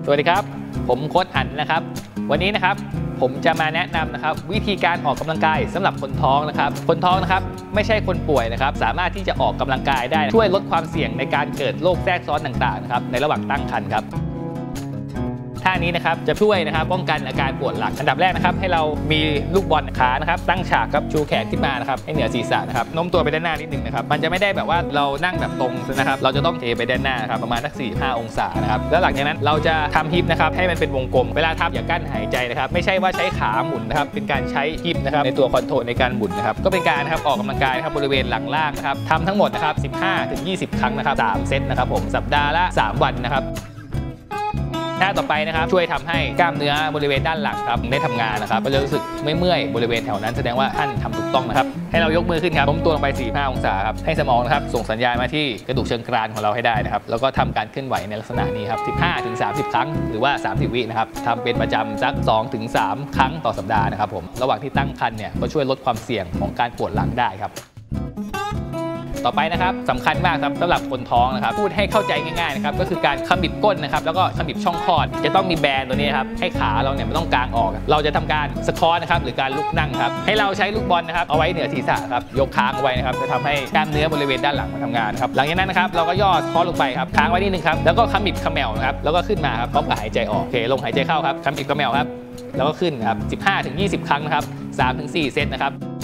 สวัสดีครับผมโค้ชอั๋นนะครับวันนี้นะครับผมจะมาแนะนำนะครับวิธีการออกกำลังกายสำหรับคนท้องนะครับคนท้องนะครับไม่ใช่คนป่วยนะครับสามารถที่จะออกกำลังกายได้ช่วยลดความเสี่ยงในการเกิดโรคแทรกซ้อนต่างๆนะครับในระหว่างตั้งครรภ์ครับท่านี้นะครับจะช่วยนะครับป้องกันอาการปวดหลังอันดับแรกนะครับให้เรามีลูกบอลขานะครับตั้งฉากครับชูแขนขึ้นมานะครับให้เหนือศีรษะนะครับโน้มตัวไปด้านหน้านิดนึงนะครับมันจะไม่ได้แบบว่าเรานั่งแบบตรงนะครับเราจะต้องเทไปด้านหน้าครับประมาณสัก 4-5 องศานะครับแล้วหลังจากนั้นเราจะทำฮิปนะครับให้มันเป็นวงกลมเวลาทำอย่ากั้นหายใจนะครับไม่ใช่ว่าใช้ขาหมุนนะครับเป็นการใช้ฮิปนะครับในตัวคอนโทรลในการหมุนนะครับก็เป็นการนะครับออกกำลังกายนะครับบริเวณหลังล่างนะครับทำทั้งหมดนะครับ 15-20 ครั้งนะครับ3 เซตนะครับผมสัปดาห์ละ 3 วันนะครับท่าต่อไปนะครับช่วยทำให้กล้ามเนื้อบริเวณด้านหลังครับได้ทำงานนะครับก็จะรู้สึกไม่เมื่อยบริเวณแถวนั้นแสดงว่าท่านทำถูกต้องนะครับให้เรายกมือขึ้นครับโน้มตัวลงไป 4-5 องศาครับให้สมองนะครับส่งสัญญาณมาที่กระดูกเชิงกรานของเราให้ได้นะครับแล้วก็ทำการเคลื่อนไหวในลักษณะนี้ครับ 15-30 ครั้งหรือว่า 30 วินะครับทำเป็นประจำสัก 2-3 ครั้งต่อสัปดาห์นะครับผมระหว่างที่ตั้งครรภ์เนี่ยก็ช่วยลดความเสี่ยงของการปวดหลังได้ครับต่อไปนะครับสำคัญมากครับสำหรับคนท้องนะครับพูดให้เข้าใจง่ายๆนะครับก็คือการขมิบก้นนะครับแล้วก็ขมิบช่องคลอดจะต้องมีแบนตัวนี้ครับให้ขาเราเนี่ยไม่ต้องกางออกเราจะทำการสควอตนะครับหรือการลุกนั่งครับให้เราใช้ลูกบอลนะครับเอาไว้เหนือศีรษะครับยกค้างเอาไว้นะครับจะทำให้กล้ามเนื้อบริเวณด้านหลังมันทำงานครับหลังจากนั้นนะครับเราก็ย่อคอลงไปครับค้างไว้นิดนึงครับแล้วก็ขมิบเขมวนะครับแล้วก็ขึ้นมาครับพร้อมกับหายใจออกโอเคลงหายใจเข้าครับขมิบเขมวครับแล้วก็ขึ้นครับ 15-20 ครั้งนะครับ 3-4 เซตนะครับ